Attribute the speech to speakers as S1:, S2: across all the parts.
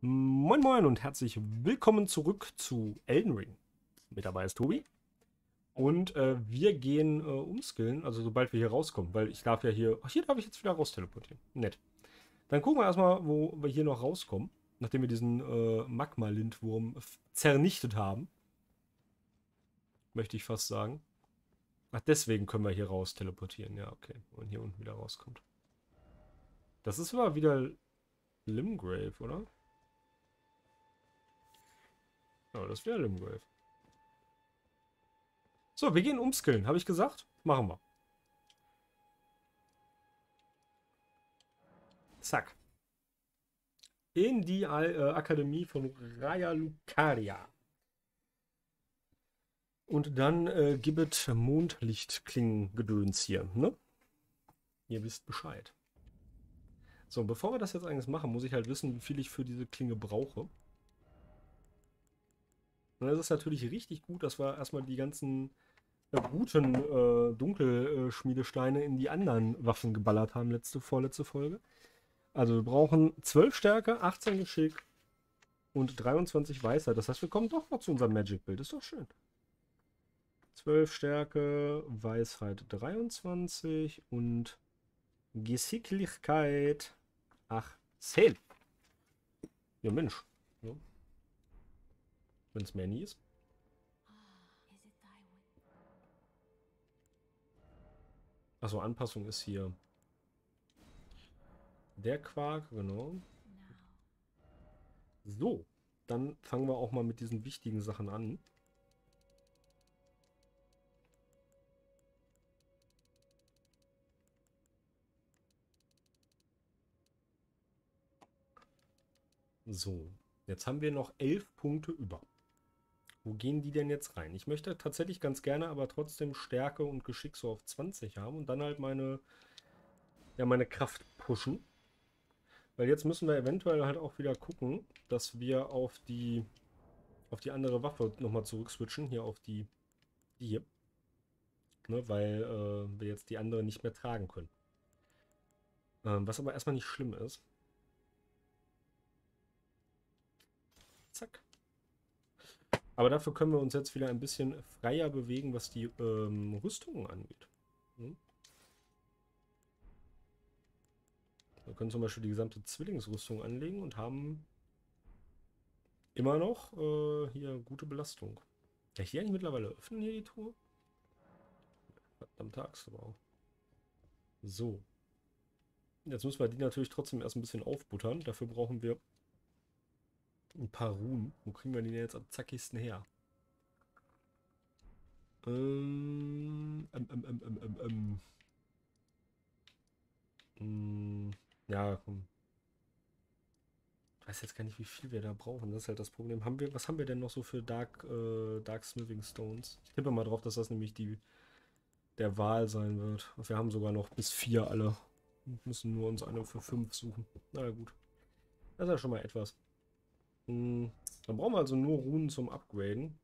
S1: Moin Moin und herzlich willkommen zurück zu Elden Ring. Mit dabei ist Tobi. Und wir gehen umskillen, also sobald wir hier rauskommen, weil ich darf ja hier. Ach, hier darf ich jetzt wieder raus teleportieren. Nett. Dann gucken wir erstmal, wo wir hier noch rauskommen, nachdem wir diesen Magma-Lindwurm zernichtet haben. Möchte ich fast sagen. Ach, deswegen können wir hier raus teleportieren. Ja, okay. Und hier unten wieder rauskommt. Das ist aber wieder Limgrave, oder? Ja, das wäre Limgrave. So, wir gehen umskillen, habe ich gesagt? Machen wir. Zack. In die Akademie von Raya Lucaria. Und dann gibt Mondlichtklingengedöns hier, ne? Ihr wisst Bescheid. So, bevor wir das jetzt eigentlich machen, muss ich halt wissen, wie viel ich für diese Klinge brauche. Und es ist natürlich richtig gut, dass wir erstmal die ganzen guten Dunkelschmiedesteine in die anderen Waffen geballert haben, vorletzte Folge. Also wir brauchen 12 Stärke, 18 Geschick und 23 Weisheit. Das heißt, wir kommen doch noch zu unserem Magic-Bild. Ist doch schön. 12 Stärke, Weisheit 23 und Geschicklichkeit 18. Ja, Mensch. Ja. Wenn es mehr nie ist. Achso, Anpassung ist hier der Quark, genau. So, dann fangen wir auch mal mit diesen wichtigen Sachen an. So, jetzt haben wir noch 11 Punkte über. Wo gehen die denn jetzt rein? Ich möchte tatsächlich ganz gerne aber trotzdem Stärke und Geschick so auf 20 haben und dann halt meine Kraft pushen. Weil jetzt müssen wir eventuell halt auch wieder gucken, dass wir auf die andere Waffe nochmal zurückswitchen. Hier auf die hier. Ne, weil wir jetzt die andere nicht mehr tragen können. Was aber erstmal nicht schlimm ist. Zack. Aber dafür können wir uns jetzt wieder ein bisschen freier bewegen, was die Rüstungen angeht. Hm? Wir können zum Beispiel die gesamte Zwillingsrüstung anlegen und haben immer noch hier gute Belastung. Kann ich die eigentlich mittlerweile öffnen, hier die Tour? Verdammt Axt aber auch. So. Jetzt müssen wir die natürlich trotzdem erst ein bisschen aufbuttern. Dafür brauchen wir ein paar Runen. Wo kriegen wir die denn jetzt am zackigsten her? Ja, komm. Ich weiß jetzt gar nicht, wie viel wir da brauchen. Das ist halt das Problem. Was haben wir denn noch so für Dark Smithing Stones? Ich tippe mal drauf, dass das nämlich der Wahl sein wird. Wir haben sogar noch bis 4 alle. Wir müssen nur uns eine für 5 suchen. Na gut. Das ist ja schon mal etwas. Dann brauchen wir also nur Runen zum Upgraden.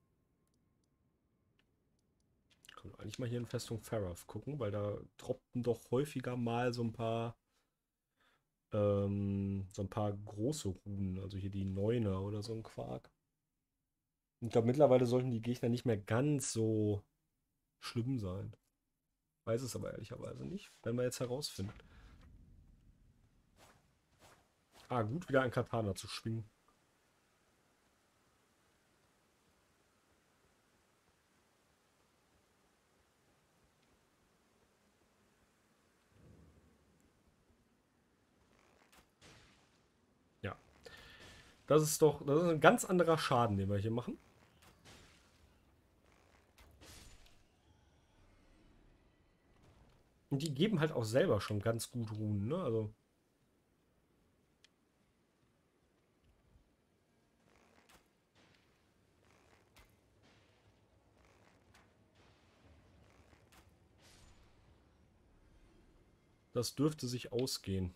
S1: Können wir eigentlich mal hier in Festung Farath gucken, weil da droppten doch häufiger mal so ein paar große Runen. Also hier die Neuner oder so ein Quark. Ich glaube, mittlerweile sollten die Gegner nicht mehr ganz so schlimm sein. Weiß es aber ehrlicherweise nicht. Werden wir jetzt herausfinden. Ah, gut, wieder ein Katana zu schwingen. Ja. Das ist ein ganz anderer Schaden, den wir hier machen. Und die geben halt auch selber schon ganz gut Runen, ne? Also, das dürfte sich ausgehen.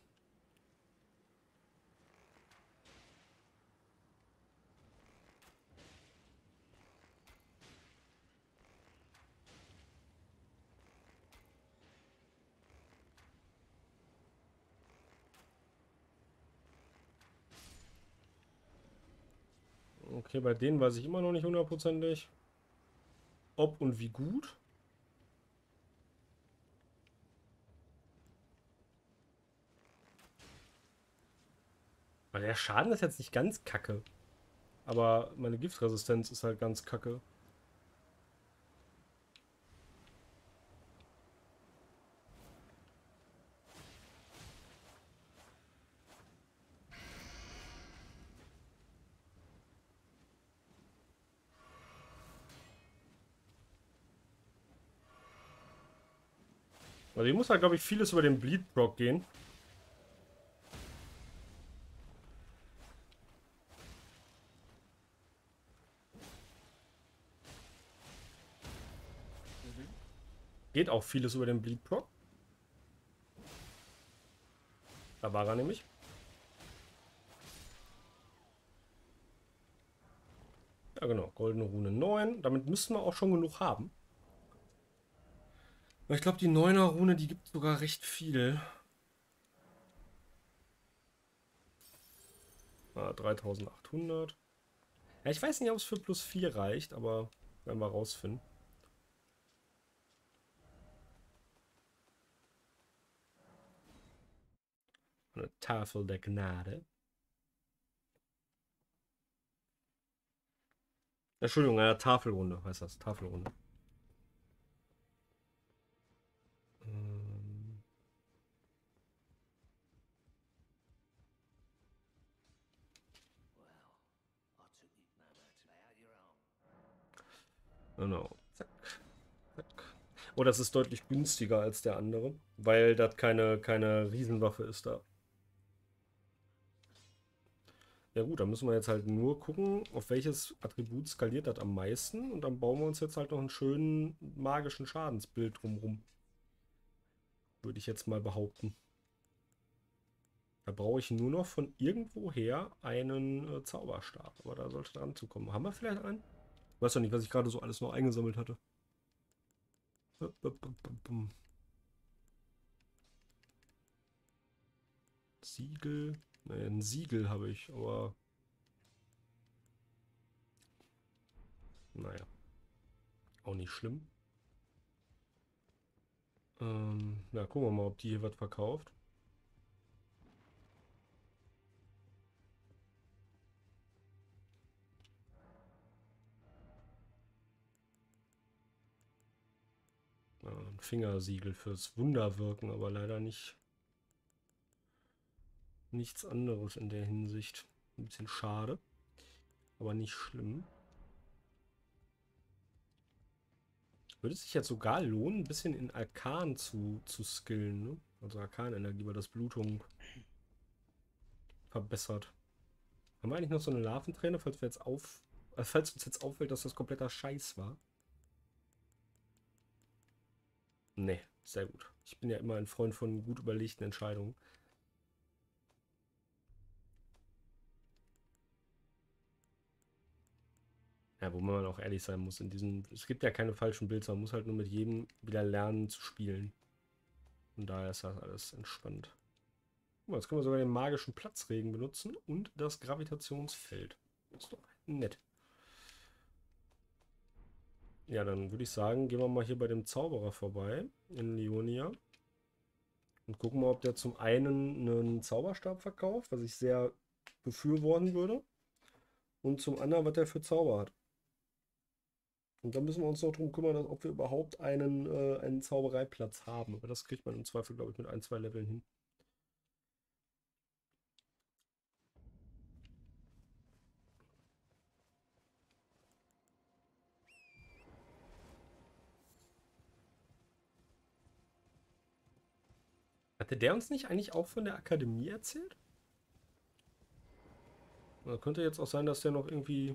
S1: Okay, bei denen weiß ich immer noch nicht hundertprozentig, ob und wie gut. Weil der Schaden ist jetzt nicht ganz kacke. Aber meine Giftresistenz ist halt ganz kacke. Also hier muss halt, glaube ich, vieles über den Bleed-Proc gehen. Geht auch vieles über den Bleed-Proc. Da war er nämlich. Ja, genau. Goldene Rune 9. Damit müssten wir auch schon genug haben. Aber ich glaube, die 9er Rune, die gibt sogar recht viel. 3800. Ja, ich weiß nicht, ob es für plus 4 reicht, aber werden wir rausfinden. Eine Tafel der Gnade. Entschuldigung, eine Tafelrunde heißt das. Tafelrunde. Ähm, genau. Zack, zack. Oh, das ist deutlich günstiger als der andere, weil das keine Riesenwaffe ist da. Ja gut, dann müssen wir jetzt halt nur gucken, auf welches Attribut skaliert das am meisten. Und dann bauen wir uns jetzt halt noch einen schönen magischen Schadensbild drumrum. Würde ich jetzt mal behaupten. Da brauche ich nur noch von irgendwoher einen Zauberstab. Aber da sollte dran zu kommen. Haben wir vielleicht einen? Ich weiß doch nicht, was ich gerade so alles noch eingesammelt hatte. Siegel. Naja, ein Siegel habe ich, aber naja, auch nicht schlimm. Ja, gucken wir mal, ob die hier was verkauft. Ein Fingersiegel fürs Wunderwirken, aber leider nicht nichts anderes in der Hinsicht. Ein bisschen schade, aber nicht schlimm. Würde es sich jetzt sogar lohnen, ein bisschen in Arkan zu skillen, ne? Also Arkanenergie, weil das Blutung verbessert. Haben wir eigentlich noch so eine Larventräne, falls uns jetzt auffällt, dass das kompletter Scheiß war? Ne, sehr gut. Ich bin ja immer ein Freund von gut überlegten Entscheidungen. Ja, wo man auch ehrlich sein muss, es gibt ja keine falschen Bilder, man muss halt nur mit jedem wieder lernen zu spielen. Und daher ist das alles entspannt. Guck mal, jetzt können wir sogar den magischen Platzregen benutzen und das Gravitationsfeld. Das ist doch nett. Ja, dann würde ich sagen, gehen wir mal hier bei dem Zauberer vorbei in Leonia und gucken mal, ob der zum einen einen Zauberstab verkauft, was ich sehr befürworten würde, und zum anderen, was der für Zauber hat. Und dann müssen wir uns noch darum kümmern, ob wir überhaupt einen Zaubereiplatz haben. Aber das kriegt man im Zweifel, glaube ich, mit ein, zwei Leveln hin. Hatte der uns nicht eigentlich auch von der Akademie erzählt? Oder könnte jetzt auch sein, dass der noch irgendwie...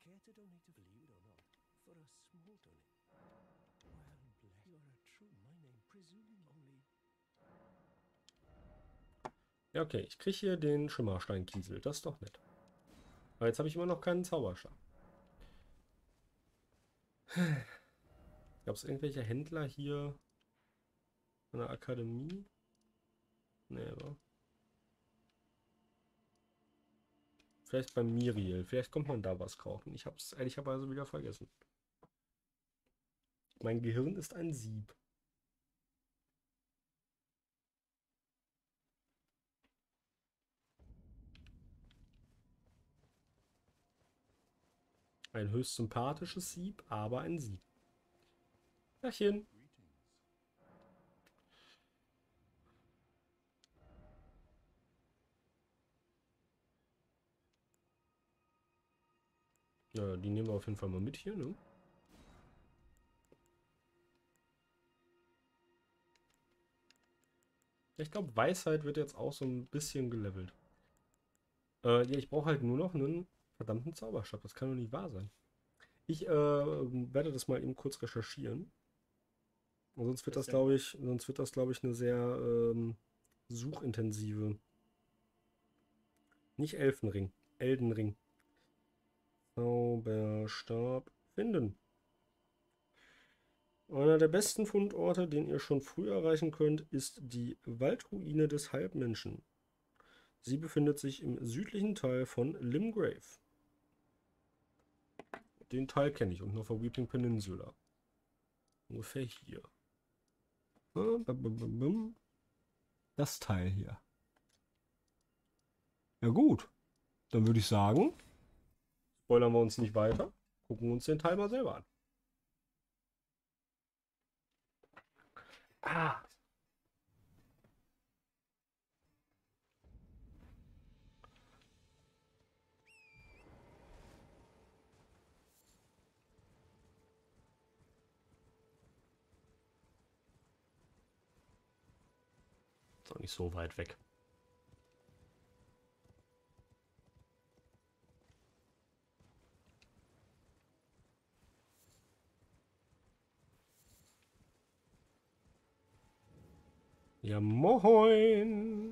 S1: Ja, okay, ich kriege hier den Schimmersteinkiesel. Das ist doch nett. Aber jetzt habe ich immer noch keinen Zauberstab. Gab es irgendwelche Händler hier an der Akademie? Nee, wa? Vielleicht beim Miriel. Vielleicht kommt man da was kaufen. Ich habe es ehrlicherweise wieder vergessen. Mein Gehirn ist ein Sieb. Ein höchst sympathisches Sieb, aber ein Sieb. Tachchen. Ja, die nehmen wir auf jeden Fall mal mit hier, ne? Ich glaube, Weisheit wird jetzt auch so ein bisschen gelevelt. Ja, ich brauche halt nur noch einen verdammten Zauberstab. Das kann doch nicht wahr sein. Ich werde das mal eben kurz recherchieren. Und sonst wird das, glaube ich, eine sehr suchintensive. Nicht Elfenring, Eldenring. Zauberstab finden. Einer der besten Fundorte, den ihr schon früh erreichen könnt, ist die Waldruine des Halbmenschen. Sie befindet sich im südlichen Teil von Limgrave. Den Teil kenne ich und auf der Weeping Peninsula. Ungefähr hier. Das Teil hier. Ja gut, dann würde ich sagen, spoilern wir uns nicht weiter, gucken uns den Teil mal selber an. Ah. Ist auch nicht so weit weg. Ja, moin!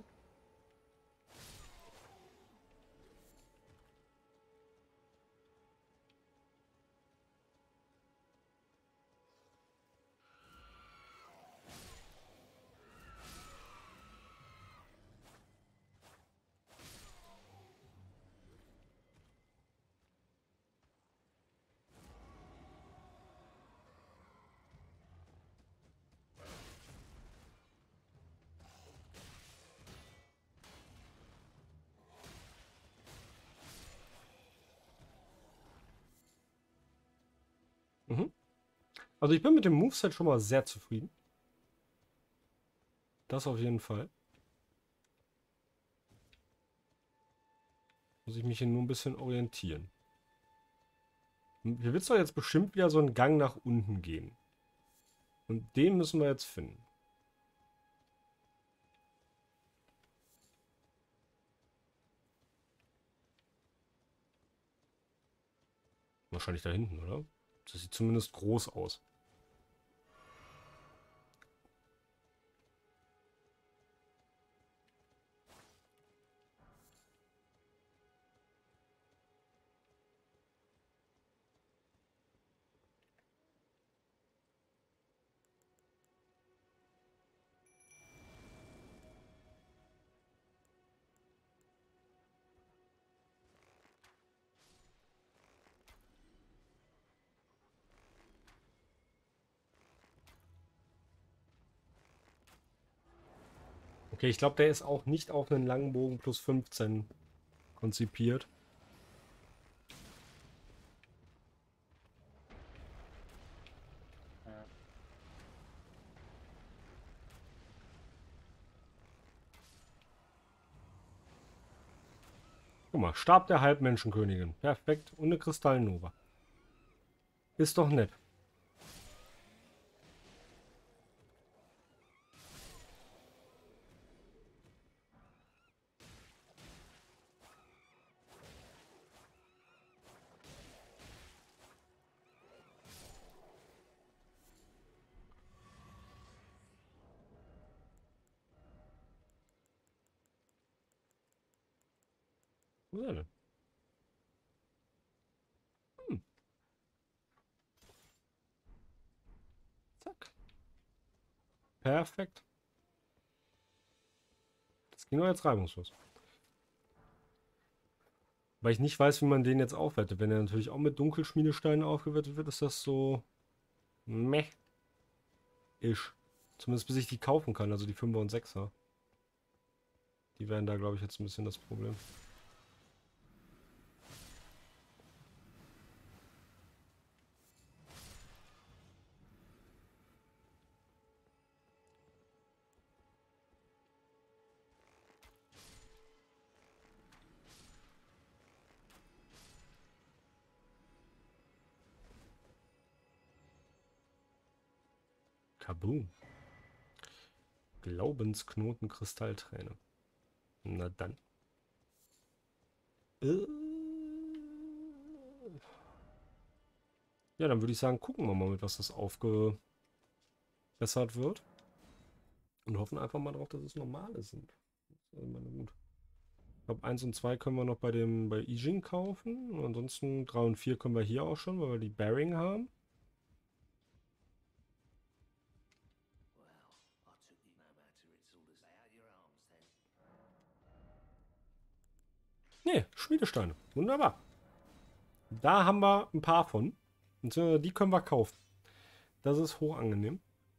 S1: Mhm. Also ich bin mit dem Moveset schon mal sehr zufrieden. Das auf jeden Fall. Muss ich mich hier nur ein bisschen orientieren. Hier wird es doch jetzt bestimmt wieder so einen Gang nach unten gehen. Und den müssen wir jetzt finden. Wahrscheinlich da hinten, oder? Das sieht zumindest groß aus. Okay, ich glaube, der ist auch nicht auf einen langen Bogen plus 15 konzipiert. Guck mal, Stab der Halbmenschenkönigin. Perfekt. Und eine Kristallnova. Ist doch nett. Wo ist er denn? Hm, zack. Perfekt. Das ging doch jetzt reibungslos. Weil ich nicht weiß, wie man den jetzt aufwertet. Wenn er natürlich auch mit Dunkelschmiedesteinen aufgewertet wird, ist das so meh ist. Zumindest bis ich die kaufen kann, also die 5er und 6er. Die wären da, glaube ich, jetzt ein bisschen das Problem. Kaboom. Glaubensknoten, Kristallträne. Na dann. Äh. Ja, dann würde ich sagen, gucken wir mal, mit was das aufgebessert wird. Und hoffen einfach mal drauf, dass es normale sind. Das ist immer gut. Ich glaube, 1 und 2 können wir noch bei I Ching kaufen. Und ansonsten 3 und 4 können wir hier auch schon, weil wir die Bearing haben. Ne, Schmiedesteine. Wunderbar. Da haben wir ein paar von. Und die können wir kaufen. Das ist hoch angenehm.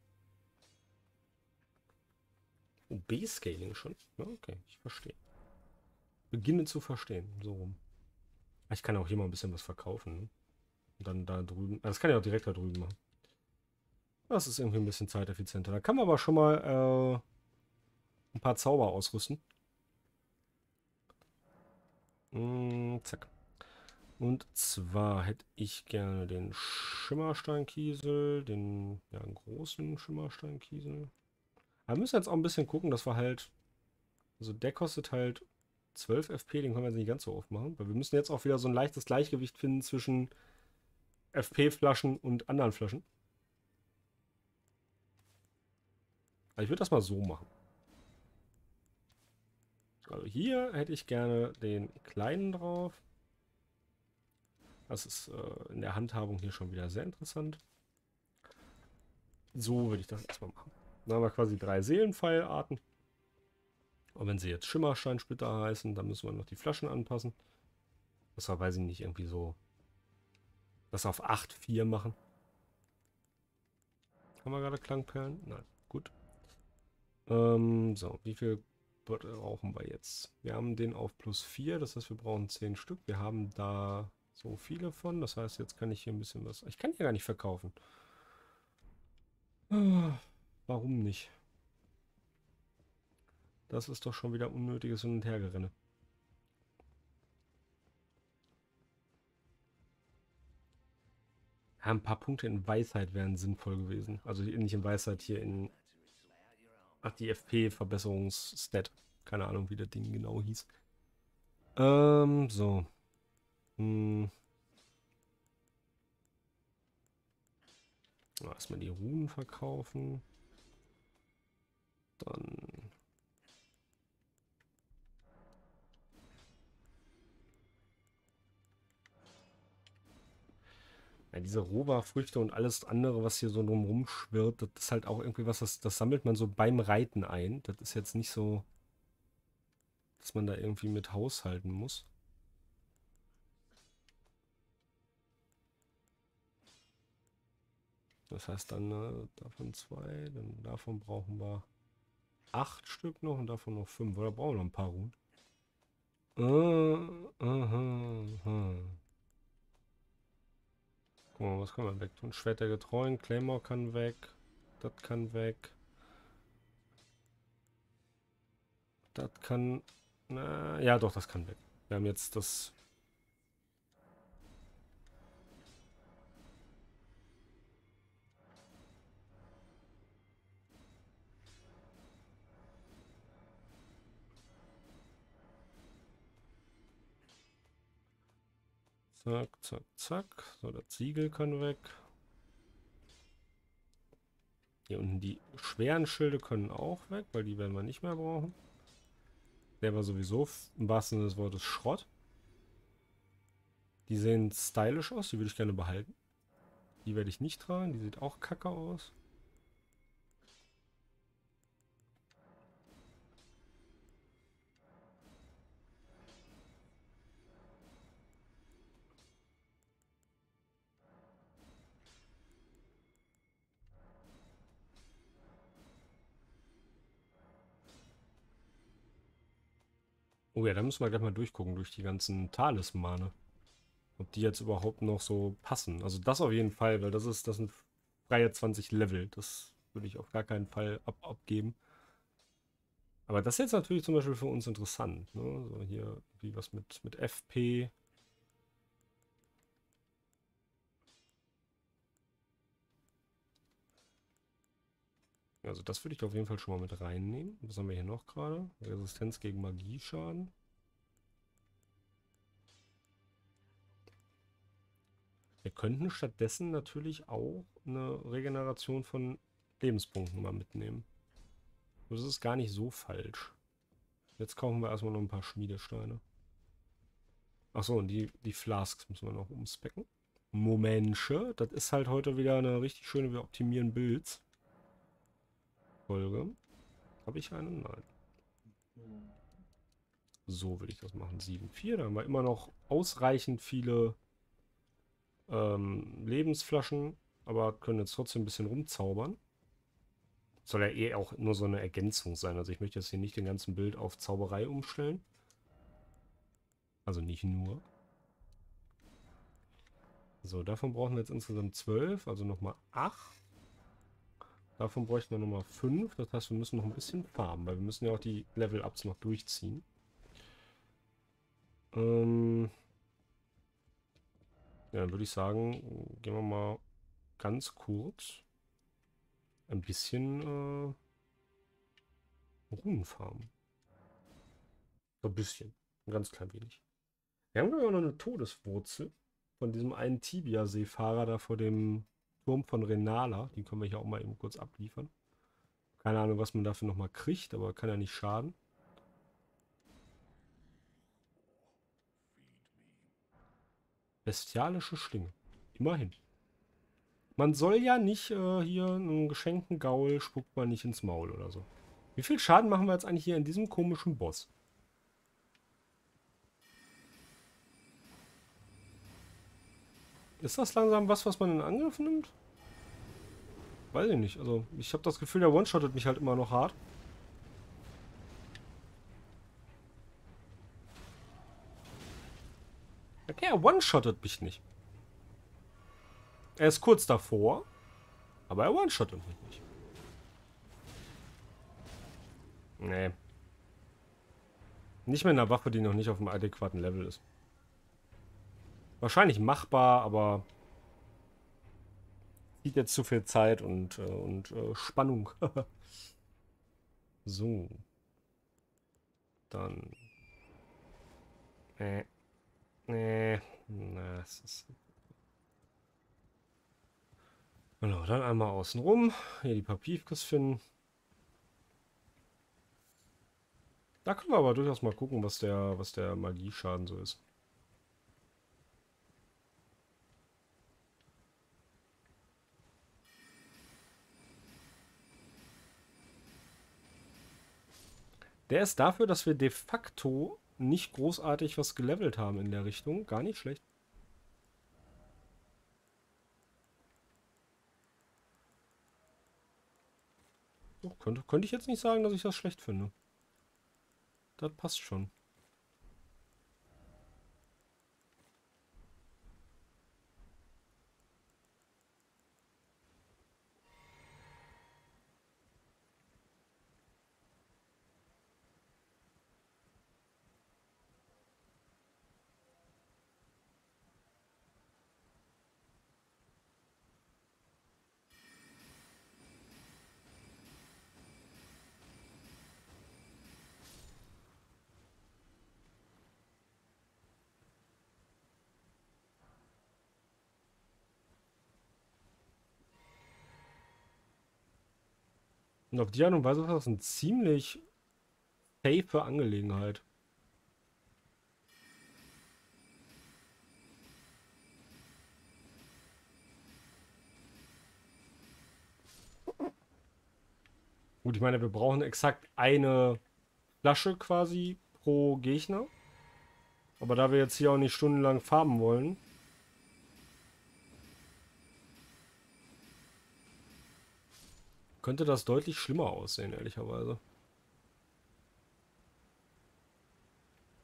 S1: Oh, B-Scaling schon. Ja, okay, ich verstehe. Beginne zu verstehen. So rum. Ich kann auch hier mal ein bisschen was verkaufen. Ne? Und dann da drüben. Das kann ich auch direkt da drüben machen. Das ist irgendwie ein bisschen zeiteffizienter. Da kann man aber schon mal ein paar Zauber ausrüsten. Zack. Und zwar hätte ich gerne den Schimmersteinkiesel, den ja, einen großen Schimmersteinkiesel. Aber wir müssen jetzt auch ein bisschen gucken, dass wir halt. Also der kostet halt 12 FP, den können wir jetzt nicht ganz so oft machen. Weil wir müssen jetzt auch wieder so ein leichtes Gleichgewicht finden zwischen FP-Flaschen und anderen Flaschen. Also ich würde das mal so machen. Also hier hätte ich gerne den kleinen drauf. Das ist in der Handhabung hier schon wieder sehr interessant. So würde ich das erstmal machen. Dann haben wir quasi 3 Seelenpfeilarten. Und wenn sie jetzt Schimmersteinsplitter heißen, dann müssen wir noch die Flaschen anpassen. Das war, weiß ich nicht, irgendwie so das auf 8,4 machen. Haben wir gerade Klangperlen? Nein. Gut. So, wie viel brauchen wir jetzt? Wir haben den auf +4, das heißt, wir brauchen 10 Stück. Wir haben da so viele von. Das heißt, jetzt kann ich hier ein bisschen was. Ich kann hier gar nicht verkaufen. Warum nicht? Das ist doch schon wieder unnötiges Hin- und Hergerenne. Ja, ein paar Punkte in Weisheit wären sinnvoll gewesen. Also nicht in Weisheit, hier in. Ach, die FP-Verbesserungsstat. Keine Ahnung, wie das Ding genau hieß. So. Hm. Erstmal die Runen verkaufen. Dann. Ja, diese Rohwa-Früchte und alles andere, was hier so drumrum schwirrt, das ist halt auch irgendwie was, das sammelt man so beim Reiten ein. Das ist jetzt nicht so, dass man da irgendwie mit haushalten muss. Das heißt dann, davon 2, dann davon brauchen wir 8 Stück noch und davon noch 5. Oder brauchen wir noch ein paar Ruhen? Aha. Guck mal, was können wir weg tun? Schwert der Getreuen, Claymore kann weg. Das kann weg. Das kann. Na, ja, doch, das kann weg. Wir haben jetzt das. Zack, zack, zack. So, das Siegel kann weg. Hier unten die schweren Schilde können auch weg, weil die werden wir nicht mehr brauchen. Der war sowieso im wahrsten Sinne des Wortes Schrott. Die sehen stylisch aus, die würde ich gerne behalten. Die werde ich nicht tragen, die sieht auch kacke aus. Oh ja, da müssen wir gleich mal durchgucken durch die ganzen Talismane. Ob die jetzt überhaupt noch so passen. Also das auf jeden Fall, weil das sind freie 20 Level. Das würde ich auf gar keinen Fall abgeben. Aber das ist jetzt natürlich zum Beispiel für uns interessant. Ne? So hier wie was mit FP. Also das würde ich auf jeden Fall schon mal mit reinnehmen. Was haben wir hier noch gerade? Resistenz gegen Magieschaden. Wir könnten stattdessen natürlich auch eine Regeneration von Lebenspunkten mal mitnehmen. Das ist gar nicht so falsch. Jetzt kaufen wir erstmal noch ein paar Schmiedesteine. Achso, und die Flasks müssen wir noch umspecken. Momentche, das ist halt heute wieder eine richtig schöne Wir optimieren Builds Folge. Habe ich eine? Nein. So will ich das machen. 7,4. Da haben wir immer noch ausreichend viele Lebensflaschen, aber können jetzt trotzdem ein bisschen rumzaubern. Soll ja eh auch nur so eine Ergänzung sein. Also ich möchte jetzt hier nicht den ganzen Bild auf Zauberei umstellen. Also nicht nur. So, davon brauchen wir jetzt insgesamt 12, also nochmal 8. Davon bräuchten wir nochmal 5. Das heißt, wir müssen noch ein bisschen farmen, weil wir müssen ja auch die Level-Ups noch durchziehen. Ja, dann würde ich sagen, gehen wir mal ganz kurz ein bisschen Runen farmen. So ein bisschen. Ein ganz klein wenig. Wir haben ja noch eine Todeswurzel von diesem einen Tibia-Seefahrer da vor dem Turm von Renala. Die können wir hier auch mal eben kurz abliefern. Keine Ahnung, was man dafür nochmal kriegt, aber kann ja nicht schaden. Bestialische Schlinge. Immerhin. Man soll ja nicht hier einen geschenkten Gaul spuckt man nicht ins Maul oder so. Wie viel Schaden machen wir jetzt eigentlich hier in diesem komischen Boss? Ist das langsam was man in Angriff nimmt? Weiß ich nicht. Also, ich habe das Gefühl, der One-Shottet mich halt immer noch hart. Okay, er One-Shottet mich nicht. Er ist kurz davor, aber er One-Shottet mich nicht. Nee. Nicht mit einer Waffe, die noch nicht auf einem adäquaten Level ist. Wahrscheinlich machbar, aber zieht jetzt zu viel Zeit und Spannung. So. Dann. Äh. Na, es ist. Genau, dann einmal außen rum. Hier die paar Piefkes finden. Da können wir aber durchaus mal gucken, was der Magieschaden so ist. Der ist dafür, dass wir de facto nicht großartig was gelevelt haben in der Richtung. Gar nicht schlecht. So, könnte ich jetzt nicht sagen, dass ich das schlecht finde. Das passt schon. Und auf die Art und Weise ist das eine ziemlich safe Angelegenheit. Gut, ich meine, wir brauchen exakt eine Flasche quasi pro Gegner. Aber da wir jetzt hier auch nicht stundenlang farmen wollen, könnte das deutlich schlimmer aussehen, ehrlicherweise.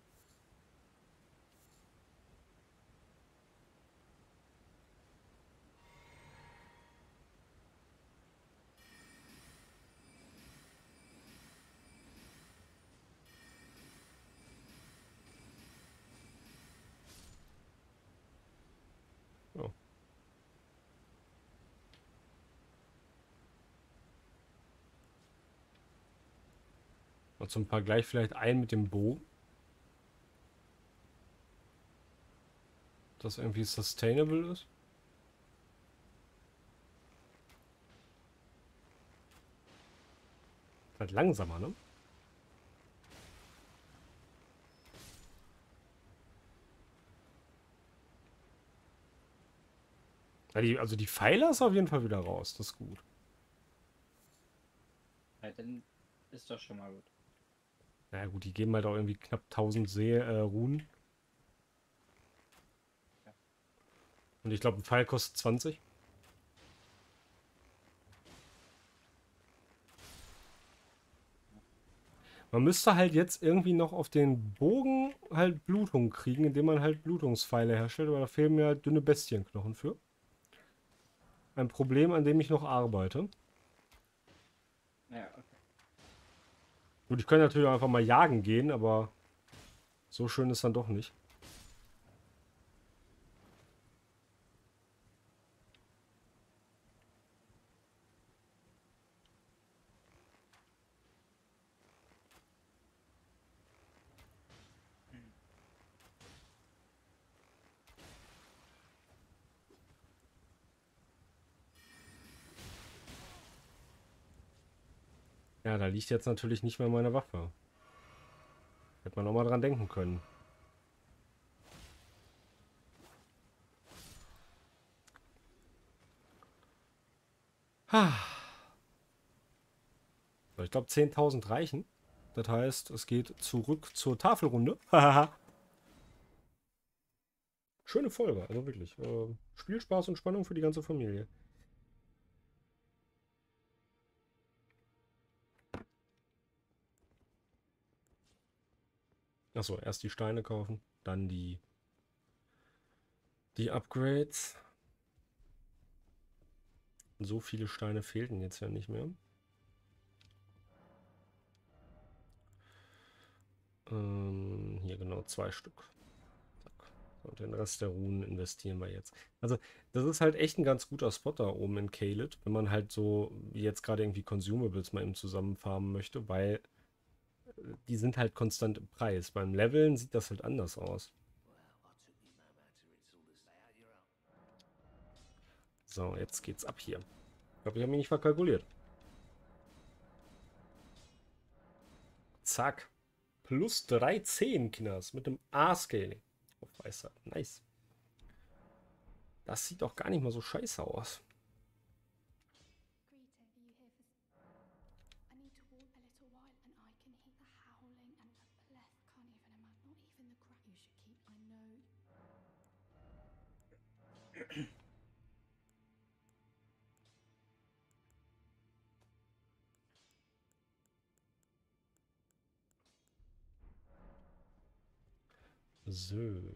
S1: Und zum Vergleich vielleicht ein mit dem Bogen. Das irgendwie sustainable ist. Halt langsamer, ne? Ja, also die Pfeile ist auf jeden Fall wieder raus. Das ist gut.
S2: Ja, dann ist doch schon mal gut.
S1: Na gut, die geben halt auch irgendwie knapp 1000 Runen.
S2: Ja.
S1: Und ich glaube, ein Pfeil kostet 20. Man müsste halt jetzt irgendwie noch auf den Bogen halt Blutung kriegen, indem man halt Blutungspfeile herstellt, aber da fehlen mir halt dünne Bestienknochen für. Ein Problem, an dem ich noch arbeite.
S2: Ja, okay.
S1: Gut, ich könnte natürlich auch einfach mal jagen gehen, aber so schön ist dann doch nicht.
S2: Hm.
S1: Ja, da liegt jetzt natürlich nicht mehr meine Waffe. Hätte man auch mal dran denken können. So, ich glaube 10.000 reichen. Das heißt, es geht zurück zur Tafelrunde. Schöne Folge, also wirklich. Spielspaß und Spannung für die ganze Familie. Achso, erst die Steine kaufen, dann die Upgrades. So viele Steine fehlten jetzt ja nicht mehr. Hier genau 2 Stück. Und den Rest der Runen investieren wir jetzt. Also, das ist halt echt ein ganz guter Spot da oben in Caelid, wenn man halt so wie jetzt gerade irgendwie Consumables mal eben zusammenfarmen möchte, weil die sind halt konstant im Preis. Beim Leveln sieht das halt anders aus. So, jetzt geht's ab hier. Ich glaube, ich habe mich nicht verkalkuliert. Zack. Plus 13, Kinders. Mit dem A-Scaling. Auf Weisheit. Nice. Das sieht doch gar nicht mal so scheiße aus. So.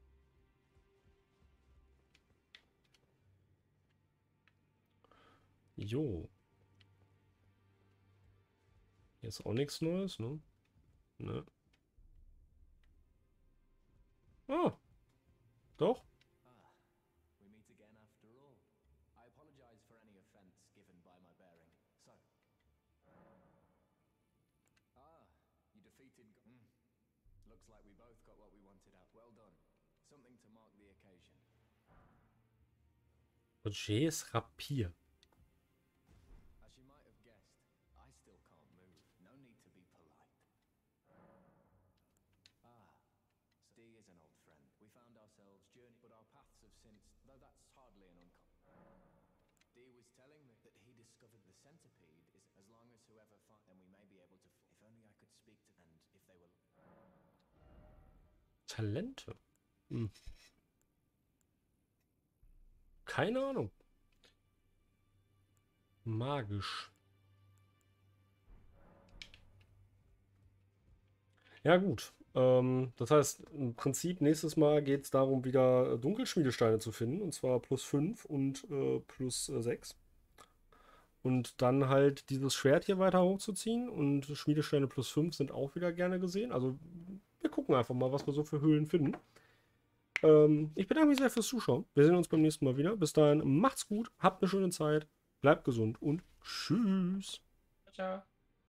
S1: Jo. Hier ist auch nichts Neues, ne? Ne. Ah, doch.
S3: Ah, we meet again after all. I apologize for any offense given by my bearing. So. Ah, you defeated. Looks like we both got what we wanted out. Well done. Something to mark the occasion.
S1: Roger's Rapier.
S3: As you might have guessed, I still can't move. No need to be polite. Ah, Dee is an old friend. We found ourselves journey, but our paths have since, though that's hardly an Dee was telling me that he discovered the centipede is as long as whoever find, then we may be able to. If only I could speak to, and if they were.
S1: Talente. Hm. Keine Ahnung. Magisch. Ja, gut. Das heißt, im Prinzip nächstes Mal geht es darum, wieder Dunkelschmiedesteine zu finden. Und zwar plus 5 und plus 6. Und dann halt dieses Schwert hier weiter hochzuziehen. Und Schmiedesteine plus 5 sind auch wieder gerne gesehen. Also wir gucken einfach mal, was wir so für Höhlen finden. Ich bedanke mich sehr fürs Zuschauen. Wir sehen uns beim nächsten Mal wieder. Bis dahin, macht's gut, habt eine schöne Zeit, bleibt gesund und tschüss.
S2: Ciao.